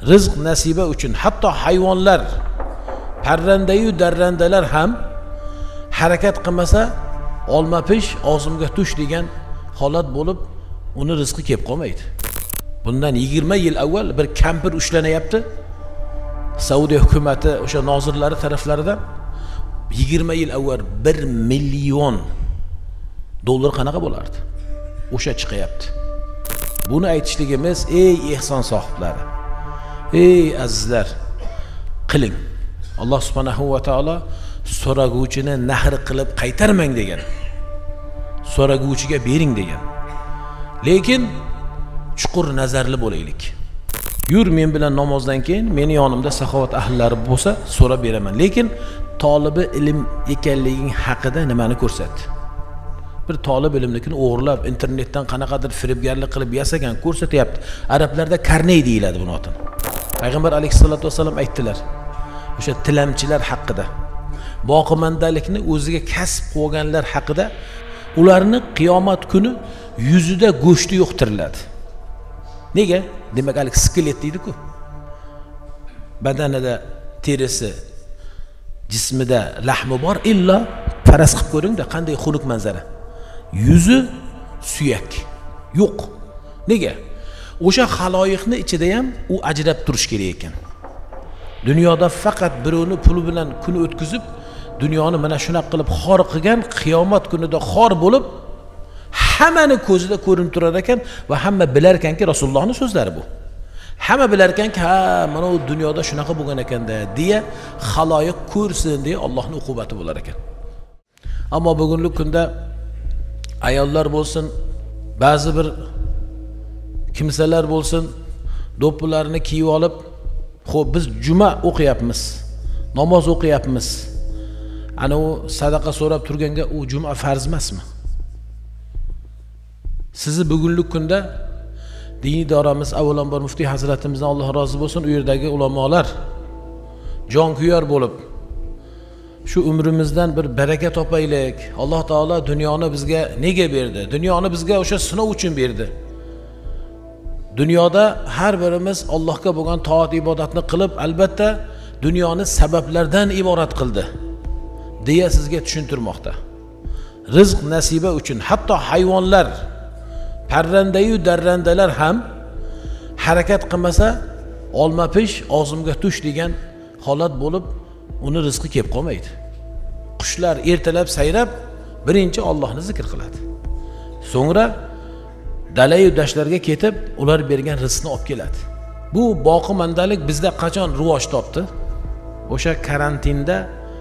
rizq nasiba uchun hatto hayvonlar, parrandayu darrandalar ham harakat qilmasa olma pish og'zimga tush degan holat bo'lib, uni rizqi kelib qolmaydi. Bundan 20 yil avval bir kampir ushlanyapti. Saudiya hukumati o'sha nozirlari taraflaridan 20 yil avval 1 million dollar qanaqa bo'lardi? O'sha chiqyapti. Buni aytishligimiz, ey ehson sohiblari, ey azizlar, qiling. Alloh subhanahu va taolo so'raguvchini nahr qilib qaytarmang degan. So'raguvchiga bering degan. Lekin chuqur nazarli bo'laylik. Yur men bilan namozdan keyin meni yonimda saxovat ahllari bo'lsa so'rab beraman. Lekin tolibi ilm ekanliging haqida nimani ko'rsat? Bir talib ilmlikini o'g'irlab internetdan qanaqadir firibgarlik qilib yasagan ko'rsatyapti. Arablarda karney deyiladi buni otini. Payg'ambar alayhisolatu vasallam aytdilar. O'sha tilamchilar haqida, boqimandalikni o'ziga kasb qilganlar haqida, ularni qiyomat kuni yuzida go'shti yo'qtiriladi. Nega? Demak, skelet deydi-ku. Badanida terisi, jismida lahmi bor, illa faraz qilib ko'ring-da, qanday xunuk manzara. Yuzi suyak yo'q. Nega? O'sha xaloyiqni ichida ham u ajrab turish kerak ekan. Dunyoda faqat birovni puli bilan kun o'tkazib, dunyoni mana shunaq qilib xor qilgan, qiyomat kunida xor bo'lib, hammani ko'zida ko'rinib turar ekan va hamma bilar ekanki, Rasulullohning so'zlari bu. Hamma bilar ekanki, ha, mana u dunyoda shunaqa bo'lgan ekanda, deya xaloyiq ko'rsin deya Allohning uqubati bo'lar ekan. Ammo bugungi kunda ayollar bo'lsin, ba'zi bir kimsalar bo'lsin, do'ppilarini kiyib olib, xo'p, biz juma o'qiyapmiz, namoz o'qiyapmiz. Ana u sadaqa so'rab turganga u juma farz emasmi? Sizni bugungi kunda diniy idoramiz, avvalambor muftiy hazratimizdan Alloh rozi bo'lsin, u yerdagi ulamolar jonkuyar bo'lib, shu umrimizdan bir baraka topaylik. Alloh taolo dunyoni bizga nega berdi? Dunyoni bizga o'sha sinov uchun berdi. Dunyoda har birimiz Allohga bo'lgan toat ibodatni qilib, albatta dunyoni sabablardan iborat qildi deya sizga tushuntirmoqda. Rizq nasiba uchun hatto hayvonlar, parrandayu darrandalar ham harakat qilmasa olma pish og'zimga tush degan holat bo'lib, uni rizqi kelib qolmaydi. Qushlar ertalab sayrab birinchi Allohni zikr qiladi. So'ngra dalayu dashlarga ketib, ular bergan rizqni olib keladi. Bu boqimandalik bizda qachon rivoj topdi? O'sha karantinda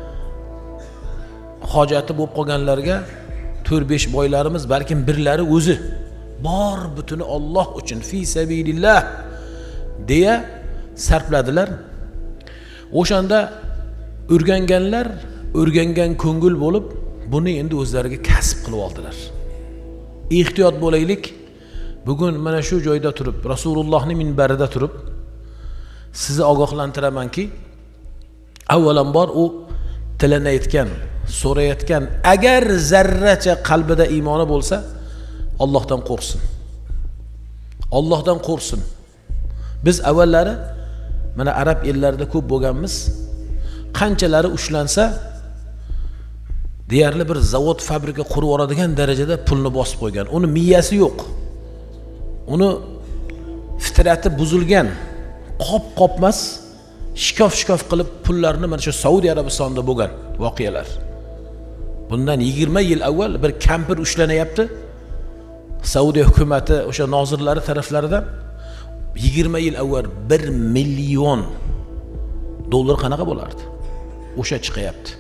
hojati bo'lib qolganlarga 4-5 boylarimiz, balkim birlari o'zi bor butuni Alloh uchun fi sabilillah deya sarfladilar. O'shanda o'rganganlar, o'rgangan ko'ngil bo'lib, buni endi o'zlariga kasb qilib oldilar. Ehtiyot bo'laylik. Bugun mana shu joyda turib, Rasulullohning minbarida turib, sizni ogohlantiramanki, avvalambor u tilanayotgan, so'rayotgan, agar zarracha qalbida iymoni bo'lsa, Allohdan qo'rqsin. Allohdan qo'rqsin. Biz avvallari mana arab ellarida ko'p bo'lganmiz. Qanchalari ushlansa, deyarli bir zavod, fabrika qurib oladigan darajada pulni bosib qo'ygan. Uni miyasi yo'q. Uni fitrati buzilgan, qop-qopmas, shikof-shikof qilib pullarni mana shu Saudiya Arabistonida bo'lgan voqealar. Bundan 20 yil avval bir kampir ushlanyapti. Saudiya hukumati o'sha nozirlari taraflaridan 20 yil avval 1 million dollar qanaqa bo'lardi? O'sha chiqyapti.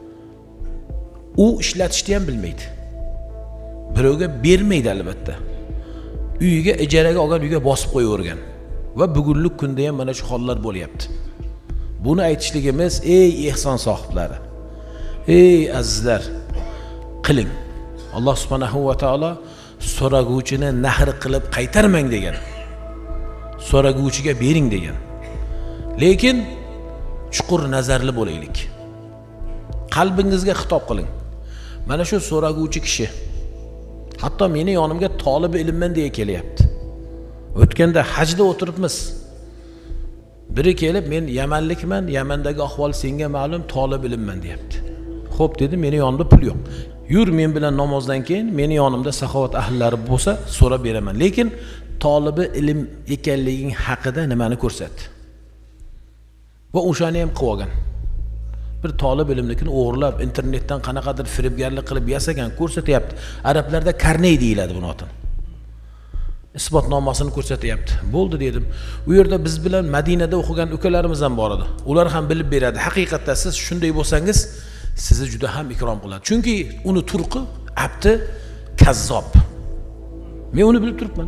U ishlatishni ham bilmaydi. Birovga bermaydi albatta. Uyiga ijaraga olgan uyga bosib qo'yavergan. Va bugungi kunda ham mana shu hollar bo'lyapti. Buni aytishligimiz, ey ehson sohiblari, ey azizlar, qiling. Alloh subhanahu va taolo so'raguvchini nahr qilib qaytarmang degan. So'raguvchiga bering degan. Lekin chuqur nazarli bo'laylik. Qalbingizga xitob qiling. Mana shu so'raguvchi kishi hatto meni yonimga talib ilmman deya kelyapti. O'tganda hajda o'tiribmiz. Biri kelib, men Yamanlikman, Yamandagi ahvol senga ma'lum, tolib ilmman deyapti. Xo'p dedi, meni yonimda pul yo'q. Yur men bilan namozdan keyin meni yonimda saxovat ahllari bo'lsa so'rab beraman. Lekin tolibi ilm ekanliging haqida nimani ko'rsat. Va o'shani ham qilib olgan. Bir tolib ilmlikni o'g'irlab, internetdan qanaqadir firibgarlik qilib yasagan ko'rsatyapti. Arablarda karney deyiladi buni otini. Isbotnomasini ko'rsatyapti. Bo'ldi dedim. U yerda biz bilan Madinada o'qigan ukalarimiz ham bor edi. Ular ham bilib beradi. Haqiqatda siz shunday bo'lsangiz, sizni juda ham ikrom qiladi. Chunki uni turqi abdi kazzob. Men uni bilib turibman.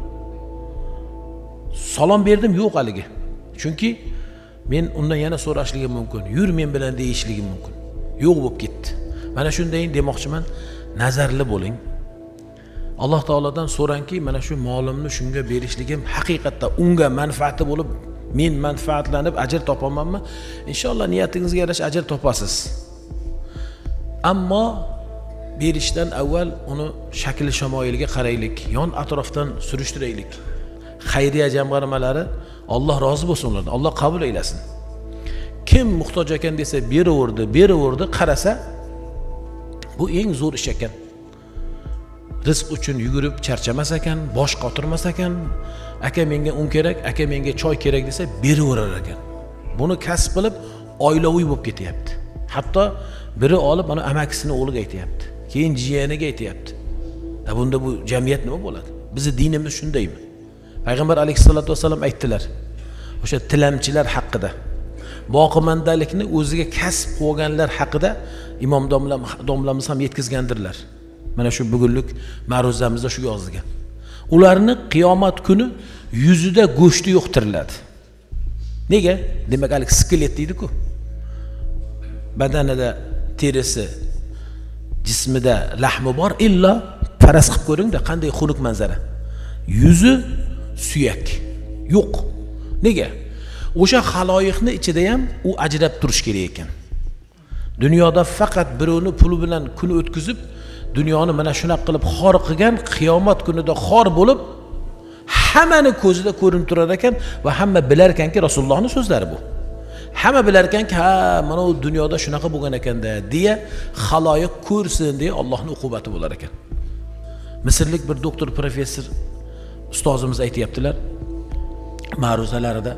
Salom berdim, yo'q haligi. Chunki men undan yana so'rashligim mumkin. Yur men bilan deyishligim mumkin. Yo'q bo'lib ketdi. Mana shunday demoqchiman, nazarli bo'ling. Alloh taolodan so'rangki, mana shu molimni shunga berishligim haqiqatda unga manfaati bo'lib, men manfaatlanib ajr topamanmi? Inshaalloh niyatingizga yarasha ajr topasiz. Ammo berishdan avval uni shakli shamoiliga qaraylik, yon atrofdan surishtiraylik. Xayriya jamg'armalari Alloh rozi bo'lsin ulardan, Alloh qabul aylasin. Kim muhtoj ekan desa beraverdi, qarasa bu eng zo'r ish ekan. Rizq uchun yugurib charchamas ekan, bosh qotirmas ekan, aka menga un kerak, aka menga choy kerak desa beraverar ekan. Buni kasb qilib oilaviy bo'lib ketyapti. Hatto biri olib ana amakisini o'g'liga aytayapti, keyin jiyaniga aytayapti. Bunda bu jamiyat nima bo'ladi? Bizning dinimiz shundaymi? Payg'ambar alayhisolatu vasallam aytdilar, o'sha tilamchilar haqida, boqimandalikni o'ziga kasb qilganlar haqida imom domlamiz ham yetkazgandirlar. Mana shu bugunlik ma'ruzamizda shu yozilgan. Ularni qiyomat kuni yuzida go'shti yo'qtiriladi. Nega? Demak, alik skelet deydi-ku. Badanida terisi, jismida lahmi bor, illa faraz qilib ko'ring-da, qanday xunuk manzara. Yuzi suyak yo'q. Nega? O'sha xaloyiqni ichida ham u ajrab turish kerak ekan. Dunyoda faqat birovni puli bilan kun o'tkazib, dunyoni mana shunaqa qilib xor qilgan, qiyomat kunida xor bo'lib, hammani ko'zida ko'rinib turar ekan va hamma bilar ekanki, Rasulullohning so'zlari bu. Hamma bilar ekanki, ha, mana u dunyoda shunaqa bo'lgan ekanda, deya xaloyiq ko'rsin deya Allohning uqubati bo'lar ekan. Misrlik bir doktor, professor ustozimiz aytayaptilar, ma'ruzalarida.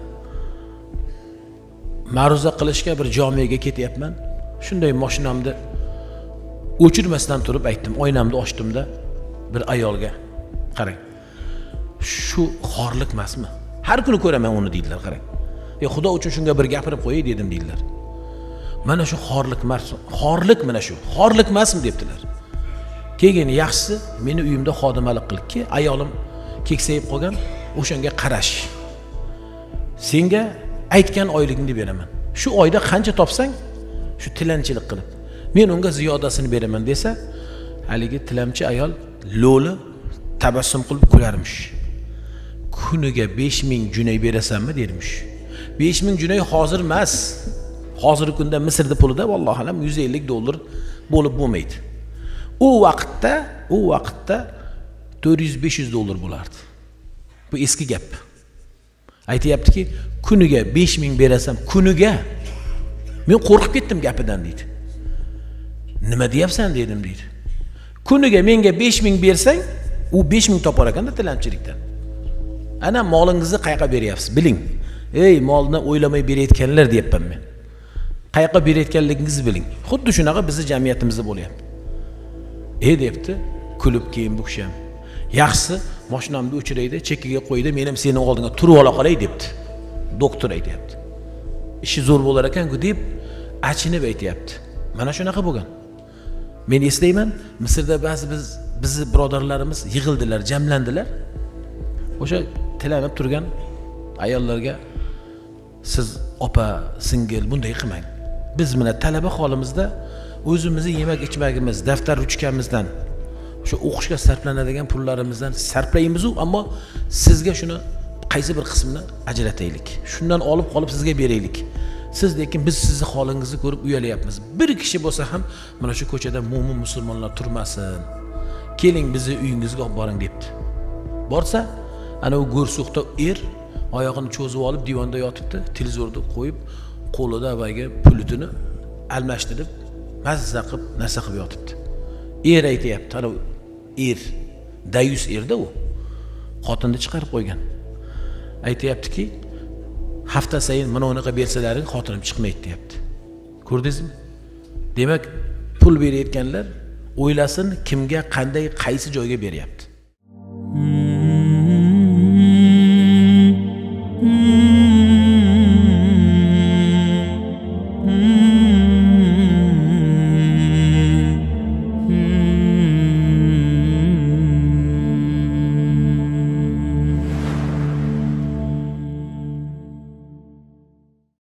Ma'ruza qilishga bir jamiyaga ketyapman. Shunday mashinamda o'chirmasdan turib aytdim, oynamni ochdimda bir ayolga, qarang. Shu xorlik emasmi? Har kuni ko'raman uni deydilar, qarang. Xudo uchun shunga bir gapirib qo'yay dedim deydilar. Mana shu xorlik emas, xorlik mana shu. Xorlik emasmi debdilar. Keyin yaxshisi meni uyimda xodimalik qilibki, ayolim keksayib qolgan, o'shanga qarash. Senga aytgan oyligingni beraman. Shu oyda qancha topsang, shu tilanchilik qilib, men unga ziyodasini beraman desa, haligi tilamchi ayol lo'li tabassum qilib kularmish. Kuniga 5000 junay berasanmi dermish. 5000 junay hozir emas. Hozirgi kunda Misrda pulida vallohu alam $150 bo'lib bo'lmaydi. U vaqtda 400-500 bo'lardi. Bu eski gap. Aytayaptiki, kuniga 5000 berasam, kuniga men qo'rqib ketdim gapidan deydi. Nima deyapsan dedim deydi. Kuniga menga 5000 bersang, u 5000 topar ekanda tilanchilikdan. Ana molingizni qayerga beryapsiz? Biling. Ey, molni o'ylamay berayotganlar deyapman men. Qayerga berayotganligingizni biling. Xuddi shunaqa bizning jamiyatimizda bo'lyapti. Debdi, kulib keyin bu kishi ham. Yaxshisi, mashinamni o'chiraydi, chekkiga qo'ydi, men ham seni oldinga turib ola qolay debdi. Doktor aytayapti. Ishi zo'r bo'lar ekan-ku deb achinib aytayapti. Mana shunaqa bo'lgan. Men eslayman, Misrda ba'zi bizni birodarlarimiz yig'ildilar, jamlandilar. O'sha tilanib turgan ayollarga siz opa, singil bunday qilmang. Biz mana talaba holimizda o'zimizni yemak-ichmagimiz, daftar ruchkamizdan, o'sha o'qishga sarflanadigan pullarimizdan sarflaymiz, ammo sizga shuni qaysi bir qismini ajrataylik. Shundan olib qolib sizga beraylik. Siz lekin biz sizni holingizni ko'rib uyalayapmiz. Bir kishi bo'lsa ham mana shu ko'chada mo'min musulmonlar turmasin. Keling bizni uyingizga olib boring debdi. Borsa, ana u go'rsuqda oyog'ini cho'zib olib divanda yotibdi, televizorni qo'yib, qo'lida avvalgi pulutini almashtirib, mazza qilib narsa qilib yotibdi. Er aytayapti, ana er, dayus erda u. Xotinni chiqarib qo'ygan. Aytayaptiki, hafta sayin mana unaqa bersalaring xotinim chiqmaydi deyapti. Ko'rdingizmi? Demak, pul berayotganlar o'ylasin kimga, qanday, qaysi joyga beryapti.